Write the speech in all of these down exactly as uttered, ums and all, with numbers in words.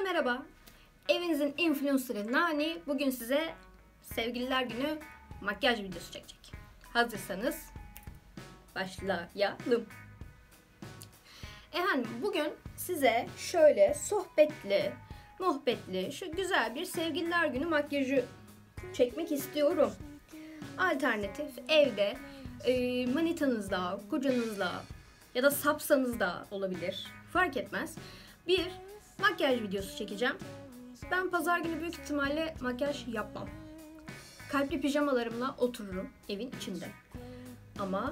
merhaba. Evinizin influencer'ı Nani bugün size sevgililer günü makyaj videosu çekecek. Hazırsanız başlayalım. Efendim bugün size şöyle sohbetli, muhabbetli, şu güzel bir sevgililer günü makyajı çekmek istiyorum. Alternatif evde e, manitanızla, kocanızla ya da sapsanızda olabilir. Fark etmez. Bir makyaj videosu çekeceğim. Ben pazar günü büyük ihtimalle makyaj yapmam. Kalpli pijamalarımla otururum evin içinde. Ama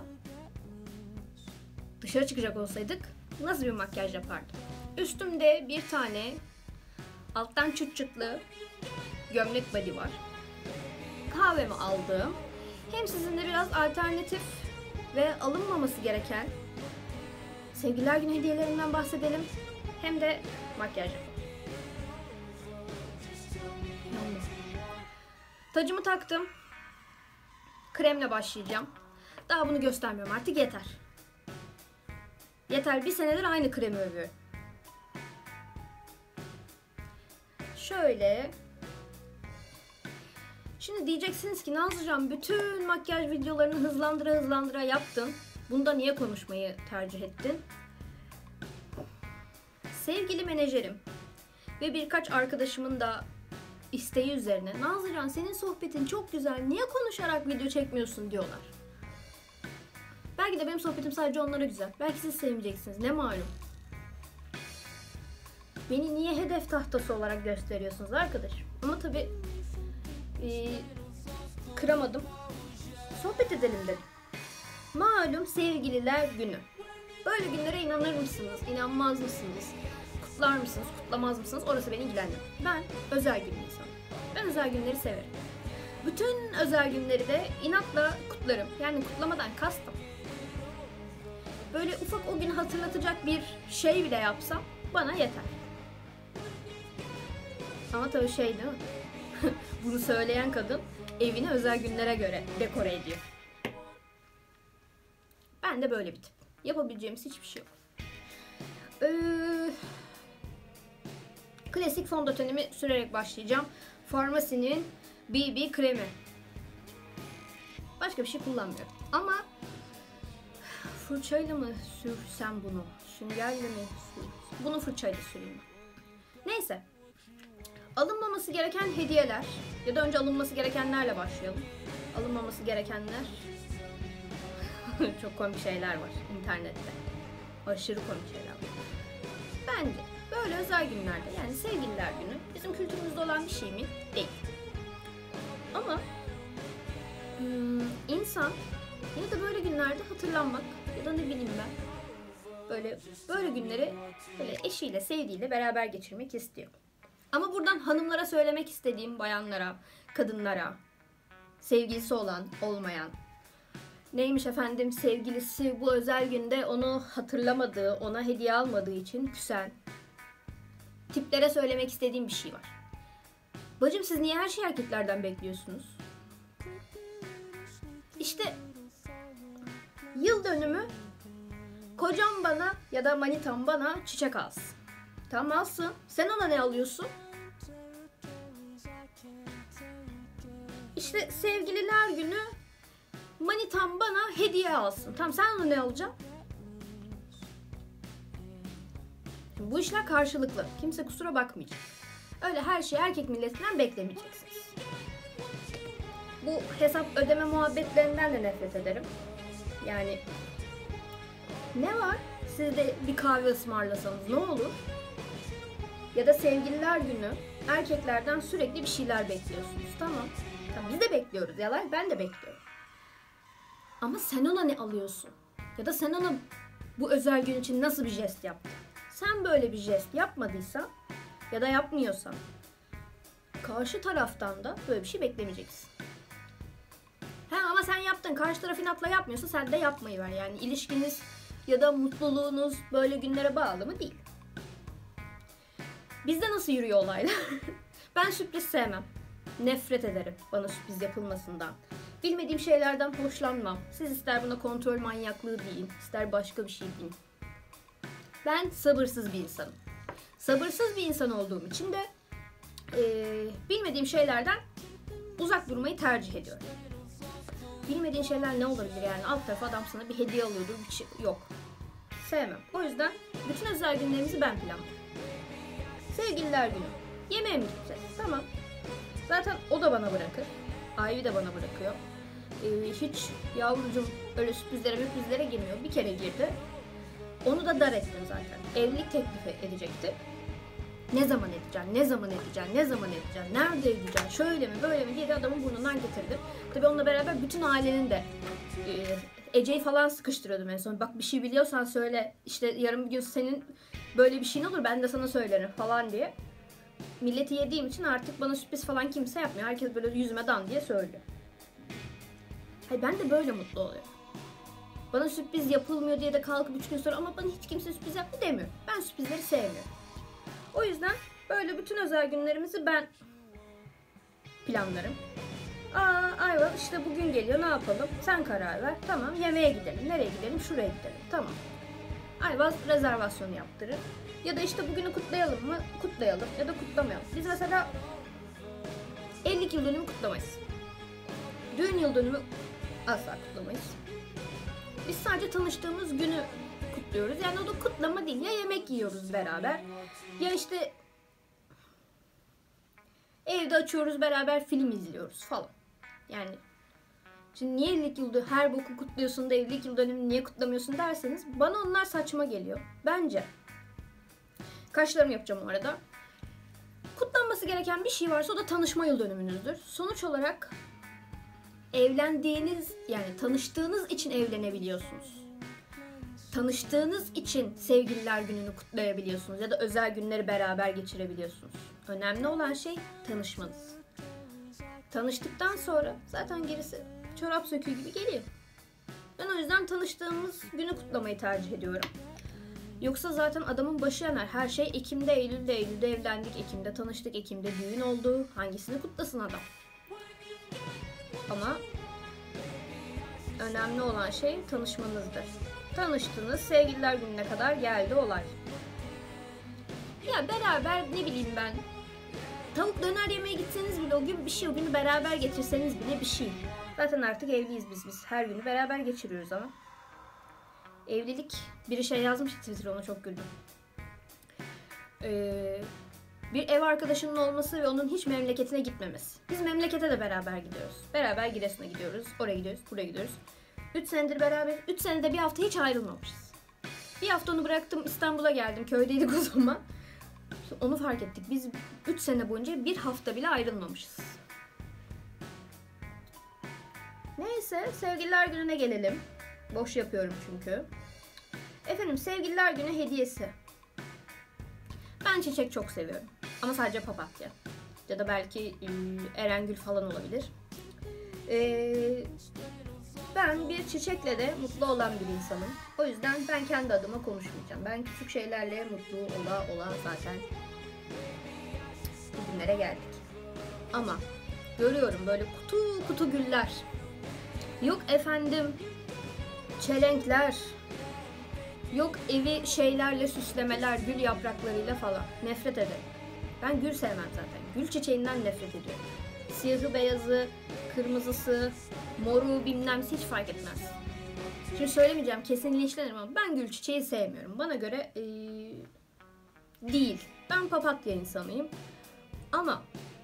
dışarı çıkacak olsaydık nasıl bir makyaj yapardım? Üstümde bir tane alttan çıt çıtlı gömlek body var. Kahvemi aldım. Hem sizinle biraz alternatif ve alınmaması gereken sevgililer günü hediyelerinden bahsedelim. Hem de makyaj yapalım. Tacımı taktım. Kremle başlayacağım. Daha bunu göstermiyorum artık, yeter. Yeter, bir senedir aynı kremi övüyorum. Şöyle. Şimdi diyeceksiniz ki Nazlıcan bütün makyaj videolarını hızlandıra hızlandıra yaptın. Bunda niye konuşmayı tercih ettin? Sevgili menajerim ve birkaç arkadaşımın da isteği üzerine Nazlıcan senin sohbetin çok güzel, niye konuşarak video çekmiyorsun diyorlar. Belki de benim sohbetim sadece onlara güzel. Belki siz sevmeyeceksiniz, ne malum. Beni niye hedef tahtası olarak gösteriyorsunuz arkadaşım? Ama tabii e, kıramadım. Sohbet edelim dedim. Malum sevgililer günü. Böyle günlere inanır mısınız, inanmaz mısınız? Kutlar mısınız, kutlamaz mısınız? Orası beni ilgilendirmiyor. Ben özel gün insanım. Ben özel günleri severim. Bütün özel günleri de inatla kutlarım. Yani kutlamadan kastım. Böyle ufak o günü hatırlatacak bir şey bile yapsam bana yeter. Ama tabii şey değil mi? Bunu söyleyen kadın evini özel günlere göre dekore ediyor. Ben de böyle bir tip. Yapabileceğimiz hiçbir şey yok. Ee, klasik fondötenimi sürerek başlayacağım. Pharmacy'nin B B kremi. Başka bir şey kullanmıyorum. Ama fırçayla mı sürsem bunu? Süngerle mi sürsem? Bunu fırçayla süreyim. Neyse. Alınmaması gereken hediyeler. Ya da önce alınması gerekenlerle başlayalım. Alınmaması gerekenler. Çok komik şeyler var internette. Aşırı komik şeyler var. Bence böyle özel günlerde, yani sevgililer günü bizim kültürümüzde olan bir şey mi? Değil. Ama hmm, insan ya da böyle günlerde hatırlanmak ya da ne bileyim ben böyle böyle günleri böyle eşiyle, sevdiğiyle beraber geçirmek istiyor. Ama buradan hanımlara söylemek istediğim, bayanlara, kadınlara, sevgilisi olan, olmayan, neymiş efendim sevgilisi bu özel günde onu hatırlamadığı, ona hediye almadığı için küsen tiplere söylemek istediğim bir şey var. Bacım siz niye her şeyi erkeklerden bekliyorsunuz? İşte yıl dönümü kocam bana ya da manitam bana çiçek alsın. Tamam alsın. Sen ona ne alıyorsun? İşte sevgililer günü manitam bana hediye alsın. Tamam sen ona ne alacaksın? Bu işler karşılıklı. Kimse kusura bakmayacak. Öyle her şeyi erkek milletinden beklemeyeceksiniz. Bu hesap ödeme muhabbetlerinden de nefret ederim. Yani ne var? Siz de bir kahve ısmarlasanız ne olur? Ya da sevgililer günü erkeklerden sürekli bir şeyler bekliyorsunuz. Tamam. Tamam biz de bekliyoruz. Yalan ben de bekliyorum. Ama sen ona ne alıyorsun? Ya da sen ona bu özel gün için nasıl bir jest yaptın? Sen böyle bir jest yapmadıysan ya da yapmıyorsan karşı taraftan da böyle bir şey beklemeyeceksin. Ha ama sen yaptın, karşı taraf inatla yapmıyorsa sen de yapmayı ver. Yani ilişkiniz ya da mutluluğunuz böyle günlere bağlı mı? Değil. Bizde nasıl yürüyor olaylar? Ben sürpriz sevmem. Nefret ederim bana sürpriz yapılmasından. Bilmediğim şeylerden hoşlanmam. Siz ister buna kontrol manyaklığı deyin, ister başka bir şey deyin. Ben sabırsız bir insanım. Sabırsız bir insan olduğum için de e, bilmediğim şeylerden uzak durmayı tercih ediyorum. Bilmediğin şeyler ne olabilir yani? Alt tarafı adam sana bir hediye alıyordur, bir şey yok. Sevmem. O yüzden bütün özel günlerimizi ben planlıyorum. Sevgililer günü. Yemeğe mi gideceğiz? Tamam. Zaten o da bana bırakır. Ayvi de bana bırakıyor. Ee, hiç yavrucum öyle sürprizlere sürprizlere girmiyor. Bir kere girdi. Onu da dar ettim zaten. Evlilik teklif edecekti. Ne zaman edeceksin, ne zaman edeceksin, ne zaman edeceksin, nerede edeceksin, şöyle mi, böyle mi diye de adamın burnundan getirdim. Tabii onunla beraber bütün ailenin de e, Ece'yi falan sıkıştırıyordum en son. Bak bir şey biliyorsan söyle, işte yarın bir gün senin böyle bir şeyin olur ben de sana söylerim falan diye. Milleti yediğim için artık bana sürpriz falan kimse yapmıyor. Herkes böyle yüzüme dan diye söylüyor. Hayır, ben de böyle mutlu oluyorum. Bana sürpriz yapılmıyor diye de kalkıp üç gün sonra ama bana hiç kimse sürpriz yaptı demiyor. Ben sürprizleri sevmiyorum. O yüzden böyle bütün özel günlerimizi ben planlarım. Aa Ayva işte bugün geliyor, ne yapalım? Sen karar ver. Tamam, yemeğe gidelim. Nereye gidelim? Şuraya gidelim. Tamam. Ayva rezervasyonu yaptırır. Ya da işte bugünü kutlayalım mı? Kutlayalım. Ya da kutlamayalım. Biz mesela elli yıl dönümü kutlamayız. Düğün yıl dönümü asla kutlamayız. Biz sadece tanıştığımız günü kutluyoruz. Yani o da kutlama değil. Ya yemek yiyoruz beraber. Ya işte evde açıyoruz beraber film izliyoruz falan. Yani şimdi niye evlilik yıl her boku kutluyorsun da evlilik yıl dönümünü niye kutlamıyorsun derseniz bana onlar saçma geliyor. Bence. Kaşlarımı yapacağım o arada. Kutlanması gereken bir şey varsa o da tanışma yıl dönümünüzdür. Sonuç olarak evlendiğiniz yani tanıştığınız için evlenebiliyorsunuz. Tanıştığınız için sevgililer gününü kutlayabiliyorsunuz ya da özel günleri beraber geçirebiliyorsunuz. Önemli olan şey tanışmanız. Tanıştıktan sonra zaten gerisi çorap söküğü gibi geliyor. Ben o yüzden tanıştığımız günü kutlamayı tercih ediyorum. Yoksa zaten adamın başı yanar. Her şey Ekim'de, Eylül'de, Eylül'de evlendik, Ekim'de tanıştık, Ekim'de düğün oldu. Hangisini kutlasın adam? Ama önemli olan şey tanışmanızdır. Tanıştınız, sevgililer gününe kadar geldi olay. Ya beraber ne bileyim ben, tavuk döner yemeye gitseniz bile o gün bir şey, o günü beraber geçirseniz bile bir şey. Zaten artık evliyiz biz, biz her günü beraber geçiriyoruz ama. Evlilik, biri şey yazmış Twitter'a, ona çok güldüm. Ee, bir ev arkadaşının olması ve onun hiç memleketine gitmemesi. Biz memlekete de beraber gidiyoruz. Beraber Giresun'a gidiyoruz, oraya gidiyoruz, buraya gidiyoruz. üç senedir beraber, üç senede bir hafta hiç ayrılmamışız. Bir hafta onu bıraktım, İstanbul'a geldim, köydeydik o zaman. Onu fark ettik. Biz üç sene boyunca bir hafta bile ayrılmamışız. Neyse, sevgililer gününe gelelim. Boş yapıyorum çünkü. Efendim, sevgililer günü hediyesi. Ben çiçek çok seviyorum. Ama sadece papatya. Ya da belki erengül falan olabilir. Ee, ben bir çiçekle de mutlu olan bir insanım. O yüzden ben kendi adıma konuşmayacağım. Ben küçük şeylerle mutlu ola ola zaten bugünlere geldik. Ama görüyorum böyle kutu kutu güller. Yok efendim çelenkler. Yok evi şeylerle süslemeler, gül yapraklarıyla falan. Nefret ederim. Ben gül sevmem zaten. Gül çiçeğinden nefret ediyorum. Siyahı, beyazı, kırmızısı, moru bilmem hiç fark etmez. Şimdi söylemeyeceğim, kesin linçlenirim ama ben gül çiçeği sevmiyorum. Bana göre ee, değil. Ben papatya insanıyım. Ama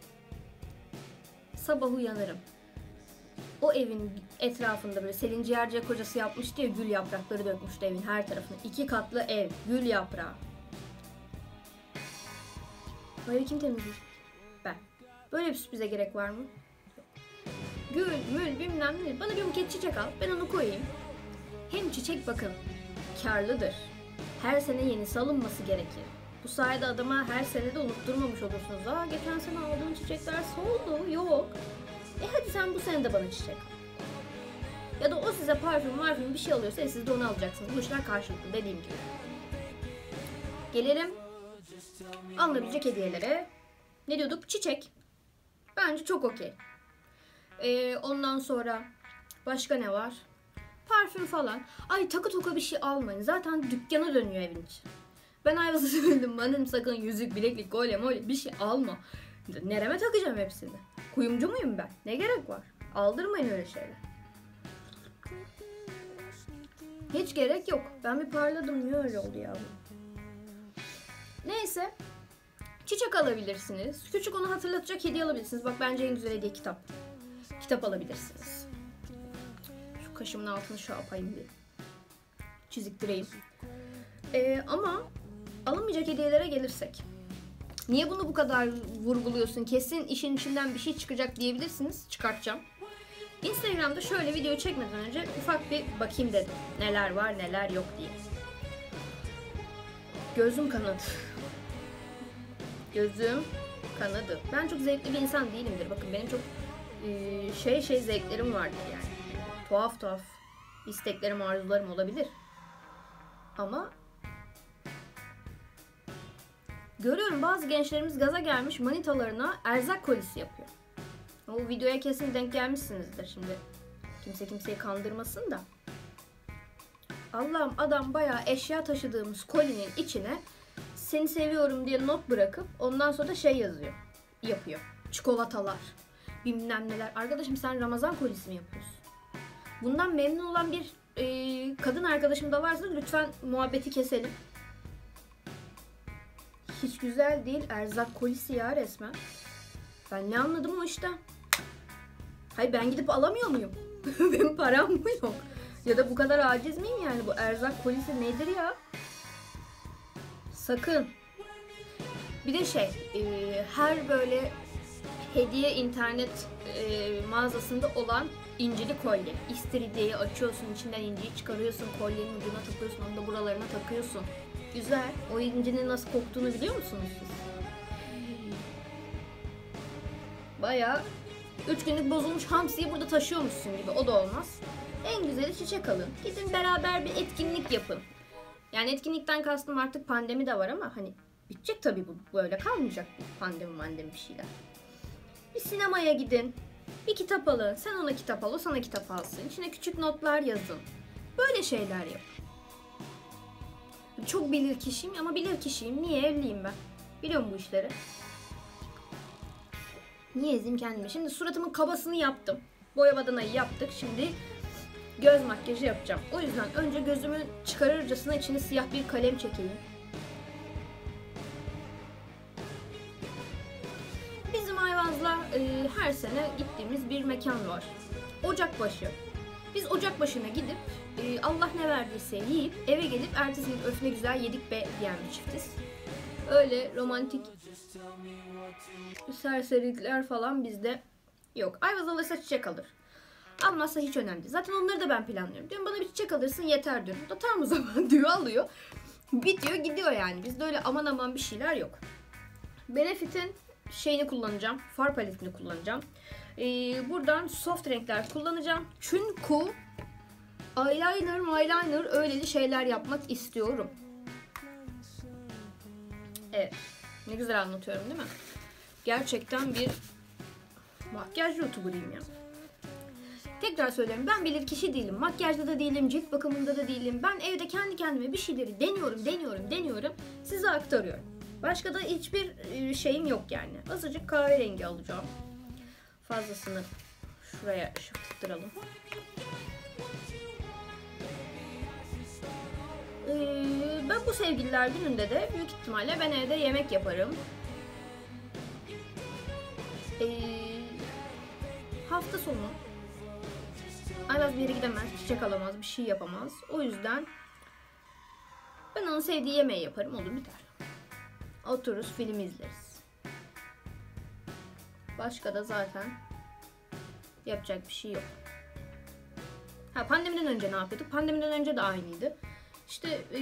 sabah uyanırım. O evin etrafında böyle Selin Ciğerci kocası yapmıştı ya, gül yaprakları dökmüştü evin her tarafına. İki katlı ev, gül yaprağı. Bu evi kim temizleyecek? Ben. Böyle bir sürprize gerek var mı? Gül, mül bilmem ne. Bana bir buket çiçek al, ben onu koyayım. Hem çiçek bakın karlıdır. Her sene yenisi alınması gerekir. Bu sayede adama her sene de unutturmamış olursunuz. Aa geçen sene aldığın çiçekler soldu. Yok. E hadi sen bu sene de bana çiçek al. Ya da o size parfüm marfüm bir şey alıyorsa siz de onu alacaksınız. Bu işler karşılıklı dediğim gibi. Gelelim alınabilecek hediyelere. Ne diyorduk? Çiçek. Bence çok okey. Ee, ondan sonra başka ne var? Parfüm falan. Ay takı toka bir şey almayın. Zaten dükkana dönüyor evin içi. Ben Ayvaz'a söyledim. Bana dedim sakın yüzük, bileklik, kolye, molye bir şey alma. Nereme takacağım hepsini? Kuyumcu muyum ben? Ne gerek var? Aldırmayın öyle şeyler. Hiç gerek yok. Ben bir parladım. Niye öyle oldu ya? Neyse. Çiçek alabilirsiniz. Küçük onu hatırlatacak hediye alabilirsiniz. Bak bence en güzel hediye kitap. Kitap alabilirsiniz. Şu kaşımın altını şu yapayım bir. Çiziktireyim. Ee, ama alınmayacak hediyelere gelirsek. Niye bunu bu kadar vurguluyorsun? Kesin işin içinden bir şey çıkacak diyebilirsiniz. Çıkartacağım. Instagram'da şöyle video çekmeden önce ufak bir bakayım dedim. Neler var neler yok diye. Gözüm kanadı. Gözüm kanadı. Ben çok zevkli bir insan değilimdir. Bakın benim çok e, şey şey zevklerim vardır yani. Tuhaf tuhaf isteklerim, arzularım olabilir. Ama görüyorum bazı gençlerimiz gaza gelmiş manitalarına erzak kolisi yapıyor. O videoya kesin denk gelmişsinizdir. Şimdi kimse kimseyi kandırmasın da. Allah'ım adam bayağı eşya taşıdığımız kolinin içine seni seviyorum diye not bırakıp ondan sonra da şey yazıyor. Yapıyor. Çikolatalar. Bilmem neler. Arkadaşım sen Ramazan kolisi mi yapıyorsun? Bundan memnun olan bir e, kadın arkadaşım da varsa lütfen muhabbeti keselim. Hiç güzel değil. Erzak kolisi ya resmen. Ben ne anladım o işten? Hayır ben gidip alamıyor muyum? Benim param mı yok? Ya da bu kadar aciz miyim yani? Bu erzak kolisi nedir ya? Sakın. Bir de şey, e, her böyle hediye internet e, mağazasında olan incili kolye. İstiridyeyi açıyorsun, içinden inciyi çıkarıyorsun, kolyenin ucuna takıyorsun, onu da buralarına takıyorsun. Güzel. O incinin nasıl koktuğunu biliyor musunuz siz? Bayağı üç günlük bozulmuş hamsiyi burada taşıyormuşsun gibi. O da olmaz. En güzeli çiçek alın. Gidin beraber bir etkinlik yapın. Yani etkinlikten kastım artık pandemi de var ama hani bitecek tabii bu. Böyle kalmayacak bu pandemi mandemi bir şeyler. Bir sinemaya gidin. Bir kitap alın. Sen ona kitap al, o sana kitap alsın. İçine küçük notlar yazın. Böyle şeyler yap. Çok bilir kişiyim ama bilir kişiyim. Niye evliyim ben? Biliyorum bu işleri. Niye ezeyim kendimi? Şimdi suratımın kabasını yaptım. Boya badanayı yaptık. Şimdi göz makyajı yapacağım. O yüzden önce gözümü çıkarırcasına içine siyah bir kalem çekeyim. Bizim Ayvaz'la e, her sene gittiğimiz bir mekan var. Ocakbaşı. Biz Ocakbaşı'na gidip e, Allah ne verdiyse yiyip eve gelip ertesi gün öf ne güzel yedik be diyen bir çiftiz. Öyle romantik serserilikler falan bizde yok. Ayvaz alırsa çiçek alır. Almazsa hiç önemli değil. Zaten onları da ben planlıyorum. Diyorum bana bir çiçek alırsın yeter diyorum. O da tam o zaman diyor alıyor. Bitiyor gidiyor yani. Bizde öyle aman aman bir şeyler yok. Benefit'in şeyini kullanacağım. Far paletini kullanacağım. Ee, buradan soft renkler kullanacağım. Çünkü eyeliner, eyeliner öyleli şeyler yapmak istiyorum. Evet. Ne güzel anlatıyorum değil mi? Gerçekten bir makyaj youtuber'ıyım ya. Tekrar söylüyorum ben bilir kişi değilim. Makyajda da değilim, cilt bakımında da değilim. Ben evde kendi kendime bir şeyleri deniyorum, deniyorum, deniyorum. Size aktarıyorum. Başka da hiçbir şeyim yok yani. Azıcık kahverengi alacağım. Fazlasını şuraya şıktıralım. Ee, ben bu sevgililer gününde de büyük ihtimalle ben evde yemek yaparım. Ee, hafta sonu Ayvaz bir yere gidemez, çiçek alamaz, bir şey yapamaz. O yüzden ben onun sevdiği yemeği yaparım, olur biter. Otururuz, film izleriz. Başka da zaten yapacak bir şey yok. Ha pandemiden önce ne yapıyorduk? Pandemiden önce de aynıydı. İşte ee,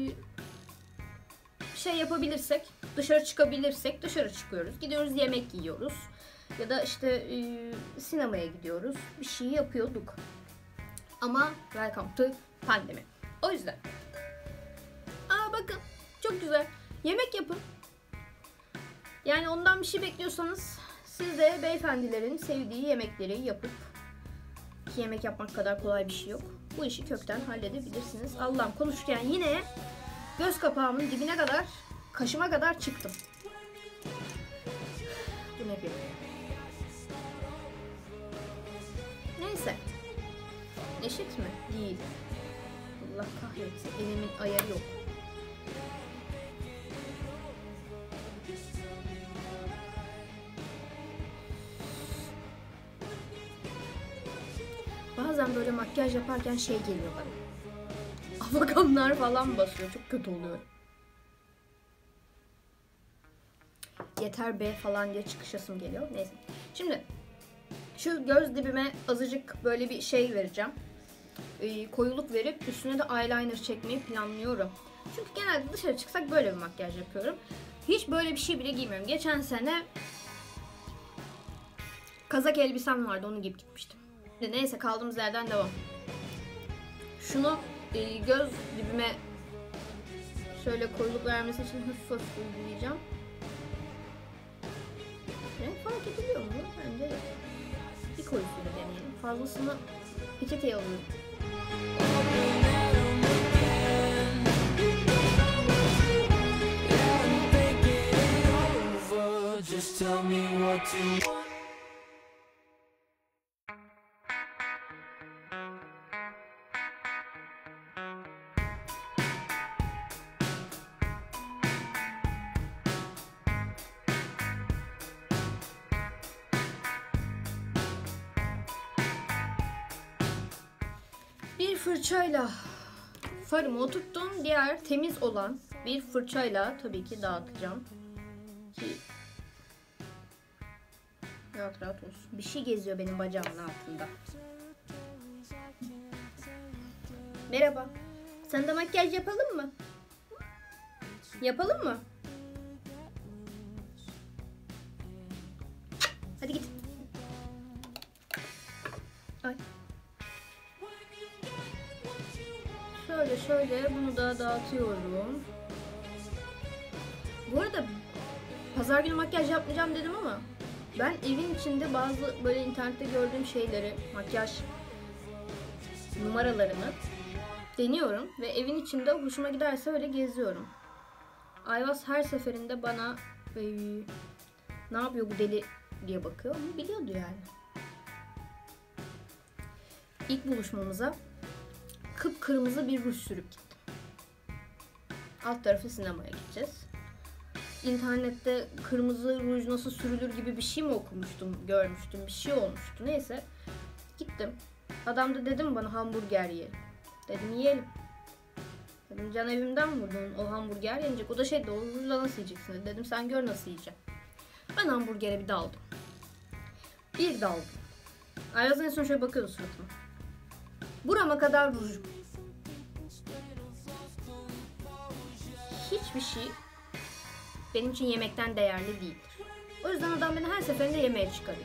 şey yapabilirsek, dışarı çıkabilirsek dışarı çıkıyoruz. Gidiyoruz yemek yiyoruz. Ya da işte e, sinemaya gidiyoruz. Bir şey yapıyorduk. Ama welcome to pandemi. O yüzden. Aa bakın çok güzel. Yemek yapın. Yani ondan bir şey bekliyorsanız siz de beyefendilerin sevdiği yemekleri yapıp ki yemek yapmak kadar kolay bir şey yok. Bu işi kökten halledebilirsiniz. Allah'ım konuşurken yine göz kapağımın dibine kadar, kaşıma kadar çıktım. Bu ne bir? Neyse. Eşit mi? Değil. Allah kahretsin. Elimin ayarı yok. Bazen böyle makyaj yaparken şey geliyor bana. Afakanlar falan basıyor. Çok kötü oluyor. Yeter be falan diye çıkışasım geliyor. Neyse. Şimdi şu göz dibime azıcık böyle bir şey vereceğim. Ee, koyuluk verip üstüne de eyeliner çekmeyi planlıyorum. Çünkü genelde dışarı çıksak böyle bir makyaj yapıyorum. Hiç böyle bir şey bile giymiyorum. Geçen sene kazak elbisem vardı, onu giyip gitmiştim. Neyse, kaldığımız yerden devam. Şunu e, göz dibime şöyle koyuluk vermesi için hafif hafif uygulayacağım. Renk fark ediliyor mu? Bence yok. Bir koyusuyla deneyelim. Fazlasını peçeteye alıyorum. Bir fırçayla farımı oturttum. Diğer temiz olan bir fırçayla tabii ki dağıtacağım. Ki rahat rahat olsun. Bir şey geziyor benim bacağımın altında. Merhaba. Sen de makyaj yapalım mı? Yapalım mı? Hadi git. Ay. Şöyle şöyle bunu da dağıtıyorum. Bu arada pazar günü makyaj yapmayacağım dedim ama ben evin içinde bazı böyle internette gördüğüm şeyleri, makyaj numaralarını deniyorum ve evin içinde hoşuma giderse öyle geziyorum. Ayvaz her seferinde bana e, ne yapıyor bu deli diye bakıyor ama biliyordu yani. İlk buluşmamıza kıpkırmızı bir ruj sürüp gittim. Alt tarafı sinemaya gideceğiz. İnternette kırmızı ruj nasıl sürülür gibi bir şey mi okumuştum, görmüştüm, bir şey olmuştu. Neyse gittim. Adam da dedim bana hamburger yiyelim. Dedim yiyelim. Dedim can evimden vurdun, o hamburger yenecek. O da şeydi, o rujla nasıl yiyeceksin dedi. Dedim sen gör nasıl yiyeceğim. Ben hamburgere bir daldım. Bir daldım. Ayvaz en son şöyle bakıyordu suratıma. Burama kadar rujum. Hiçbir şey benim için yemekten değerli değildir. O yüzden adam beni her seferinde yemeğe çıkarıyor.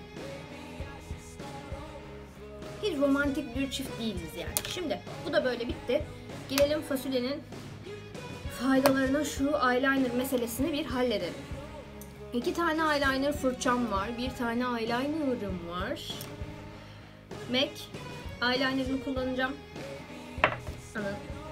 Hiç romantik bir çift değiliz yani. Şimdi bu da böyle bitti. Gelelim fasulyenin faydalarına, şu eyeliner meselesini bir halledelim. İki tane eyeliner fırçam var. Bir tane eyeliner'ım var. MAC eyeliner'ını kullanacağım. Ana.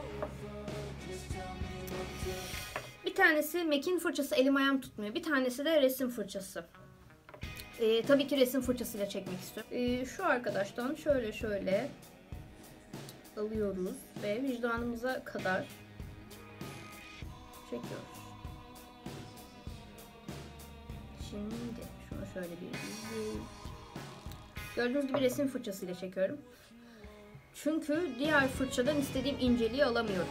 Bir tanesi MAC'in fırçası, elim ayağım tutmuyor. Bir tanesi de resim fırçası. Ee, tabii ki resim fırçasıyla çekmek istiyorum. Ee, şu arkadaştan şöyle şöyle alıyoruz ve vicdanımıza kadar çekiyoruz. Şimdi şunu şöyle bir izleyelim. Gördüğünüz gibi resim fırçasıyla çekiyorum. Çünkü diğer fırçadan istediğim inceliği alamıyorum.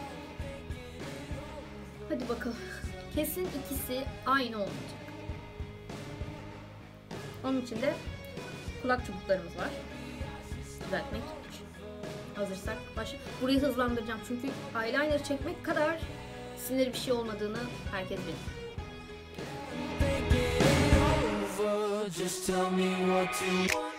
Hadi bakalım. Kesin ikisi aynı olmayacak. Onun için de kulak çubuklarımız var. Düzeltmek için. Hazırsak başla. Burayı hızlandıracağım çünkü eyeliner çekmek kadar sinir bir şey olmadığını herkes bilir. Just tell me what to want.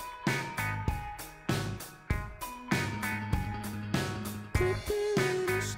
Could be a little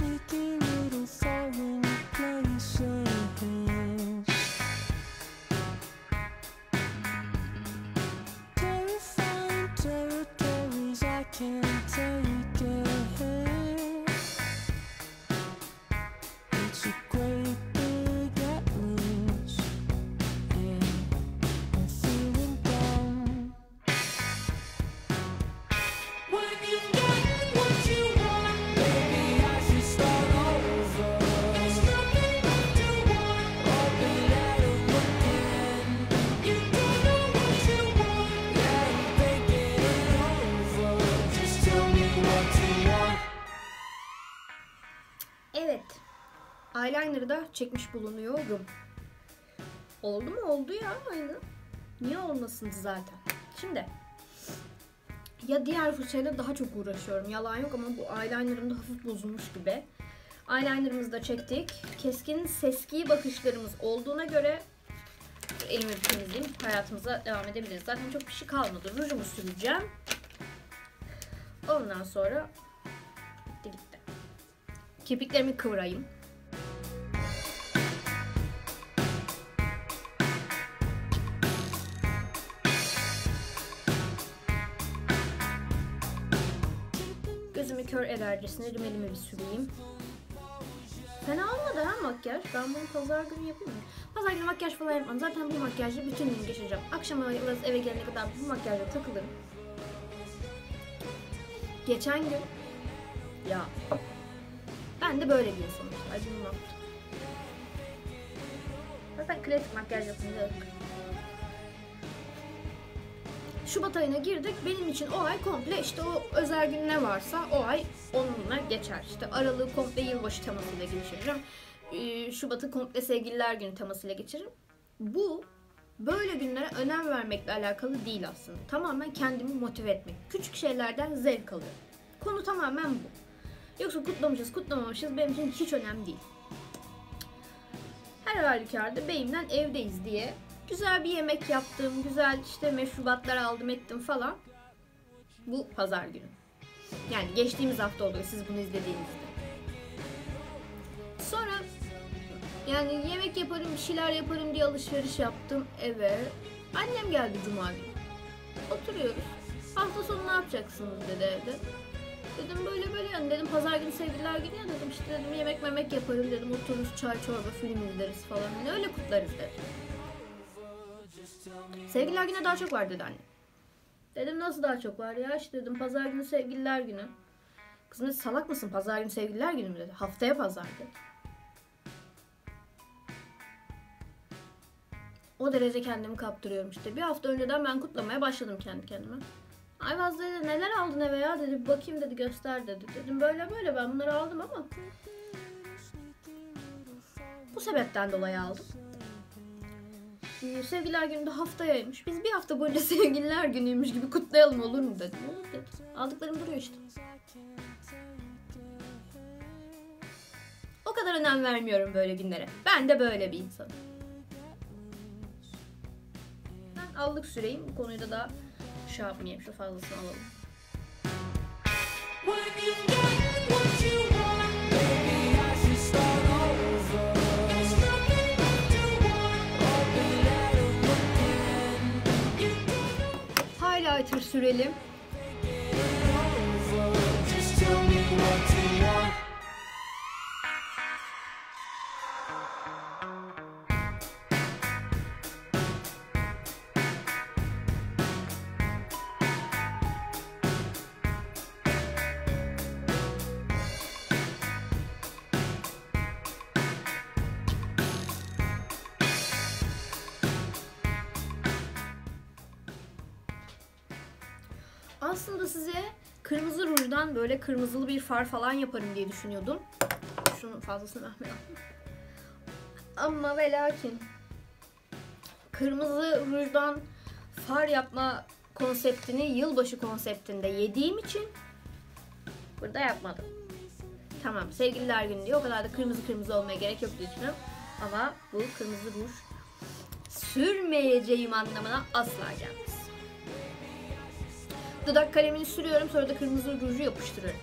eyeliner'ı da çekmiş bulunuyorum. Oldu mu? Oldu ya aynı. Niye olmasın zaten. Şimdi ya diğer fırçayla daha çok uğraşıyorum. Yalan yok ama bu eyeliner'ım da hafif bozulmuş gibi. Eyeliner'ımızı da çektik. Keskin seski bakışlarımız olduğuna göre elimi bir temizleyeyim. Hayatımıza devam edebiliriz. Zaten çok bir şey kalmadı. Rujumu süreceğim. Ondan sonra gitti gitti. Kirpiklerimi kıvırayım. Gözümü kör edercesine rimelimi bir süreyim. Fena olmadı ha makyaj. Ben bunu pazar günü yapayım mı? Pazar günü makyaj falan yapmam. Zaten bu makyajla bütün gün geçireceğim. Akşama eve gelene kadar bu makyajla takılırım. Geçen gün ya ben de böyle bir insanım. Ay bilmem. Zaten klasik makyaj yapınca Şubat ayına girdik. Benim için o ay komple işte o özel gün ne varsa o ay onunla geçer. İşte Aralık'ı komple yılbaşı temasıyla geçiririm. Ee, Şubat'ı komple sevgililer günü temasıyla geçiririm. Bu böyle günlere önem vermekle alakalı değil aslında. Tamamen kendimi motive etmek. Küçük şeylerden zevk alıyorum. Konu tamamen bu. Yoksa kutlamışız, kutlamamışız benim için hiç önemli değil. Her halükarda beyimden evdeyiz diye güzel bir yemek yaptım, güzel işte meşrubatlar aldım ettim falan. Bu pazar günü. Yani geçtiğimiz hafta oluyor siz bunu izlediğinizde. Sonra yani yemek yaparım, bir şeyler yaparım diye alışveriş yaptım eve. Annem geldi cuma günü. Oturuyoruz. Hafta sonu ne yapacaksınız dedi evde. Dedim böyle böyle yani dedim pazar günü sevgililer günü ya dedim işte dedim yemek memek yaparım dedim otururuz çay çorba film izleriz falan hani öyle kutlarız dedim. Sevgililer günü daha çok var dedi anne. Dedim nasıl daha çok var ya işte dedim pazar günü sevgililer günü. Kızım dedi salak mısın pazar günü sevgililer günü mü dedi. Haftaya pazar dedi. O derece kendimi kaptırıyorum işte. Bir hafta önceden ben kutlamaya başladım kendi kendime. Ayvaz dedi neler aldın eve ya dedi bir bakayım dedi göster dedi. Dedim böyle böyle ben bunları aldım ama bu sebepten dolayı aldım. Ee, sevgililer günü de haftayaymış. Biz bir hafta boyunca sevgililer günüymüş gibi kutlayalım olur mu dedim. Olur dedi. Aldıklarım duruyor işte. O kadar önem vermiyorum böyle günlere. Ben de böyle bir insanım. Ben allık süreyim. Bu konuyu da daha şey yapmayayım. Şu fazlasını alalım. Highlighter sürelim. Aslında size kırmızı rujdan böyle kırmızılı bir far falan yaparım diye düşünüyordum. Şunun fazlasını Ahmet aldım. Ama ve lakin kırmızı rujdan far yapma konseptini yılbaşı konseptinde yediğim için burada yapmadım. Tamam sevgililer günü diye o kadar da kırmızı kırmızı olmaya gerek yok diye düşünüyorum. Ama bu kırmızı ruj sürmeyeceğim anlamına asla gelmez. Dudak kalemini sürüyorum sonra da kırmızı ruju yapıştırıyorum.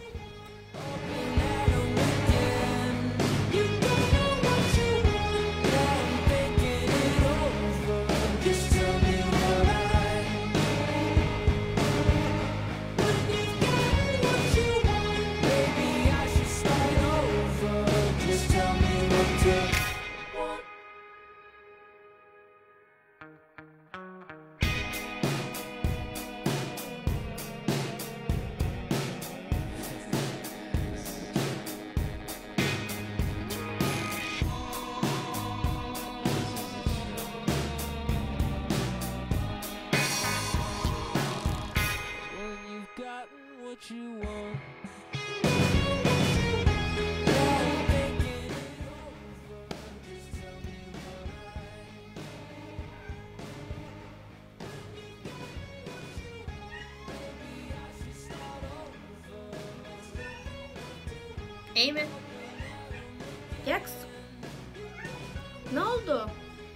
İyi mi? Gel kızım. Ne oldu?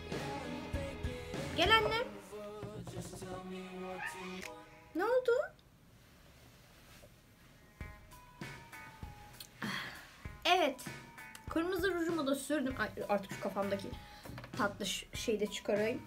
Gel annem. Ne oldu? Evet. Kırmızı rujumu da sürdüm. Ay, artık şu kafamdaki tatlı şeyi de çıkarayım.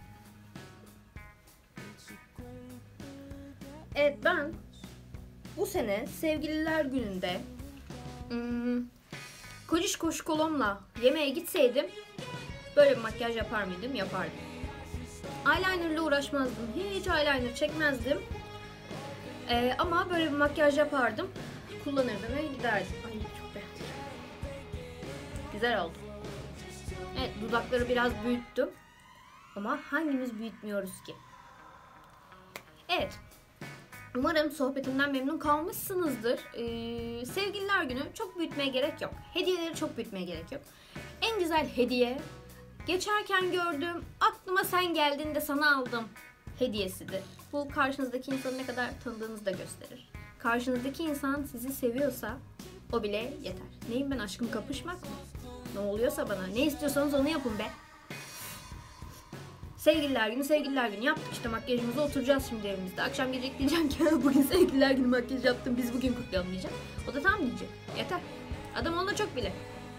Evet, ben bu sene sevgililer gününde hmm, kociş koşkolomla yemeğe gitseydim böyle bir makyaj yapar mıydım? Yapardım. Eyeliner'la uğraşmazdım. Hiç eyeliner çekmezdim. Ee, ama böyle bir makyaj yapardım. Kullanırdım ve giderdim. Ay çok beğendim. Güzel oldu. Evet, dudakları biraz büyüttüm. Ama hangimiz büyütmüyoruz ki? Evet. Umarım sohbetimden memnun kalmışsınızdır. Ee, sevgililer günü çok büyütmeye gerek yok. Hediyeleri çok büyütmeye gerek yok. En güzel hediye, geçerken gördüğüm, aklıma sen geldiğinde sana aldım hediyesidir. Bu karşınızdaki insanı ne kadar tanıdığınızı da gösterir. Karşınızdaki insan sizi seviyorsa o bile yeter. Neyim ben, aşkım kapışmak mı? Ne oluyorsa bana. Ne istiyorsanız onu yapın be. Sevgililer günü sevgililer günü yaptık işte, makyajımıza oturacağız şimdi evimizde. Akşam gelecek diyeceğim ki bugün sevgililer günü makyaj yaptım, biz bugün kutlayalım diyeceğim. O da tamam diyecek. Yeter. Adam onunla çok bile.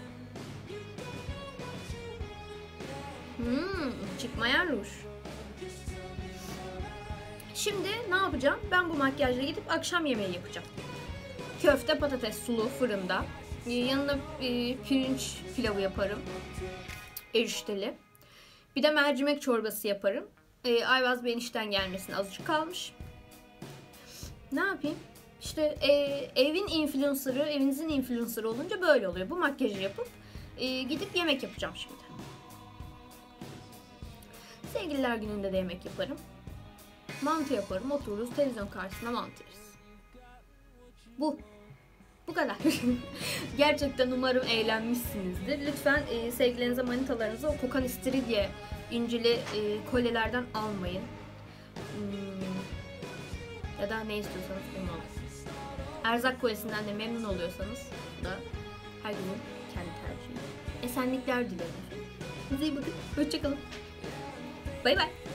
Hmm, çıkmayan ruj. Şimdi ne yapacağım? Ben bu makyajla gidip akşam yemeği yapacağım. Köfte, patates, sulu fırında. Ee, yanına e, pirinç pilavı yaparım. Erişteli. Bir de mercimek çorbası yaparım. Ee, Ayvaz Bey'in işten gelmesine azıcık kalmış. Ne yapayım? İşte e, evin influencer'ı, evinizin influencer'ı olunca böyle oluyor. Bu makyajı yapıp e, gidip yemek yapacağım şimdi. Sevgililer gününde de yemek yaparım. Mantı yaparım, otururuz televizyon karşısında mantı yeriz. Bu. Bu kadar. Gerçekten umarım eğlenmişsinizdir. Lütfen e, sevgilinize, manitalarınıza o kokan istiridye incili e, kolyelerden almayın. Hmm, ya da ne istiyorsanız onu alın. Erzak kolyesinden de memnun oluyorsanız da her gün kendi tercihiniz. Esenlikler dilerim. Size iyi bakın. Hoşçakalın. Bay bay.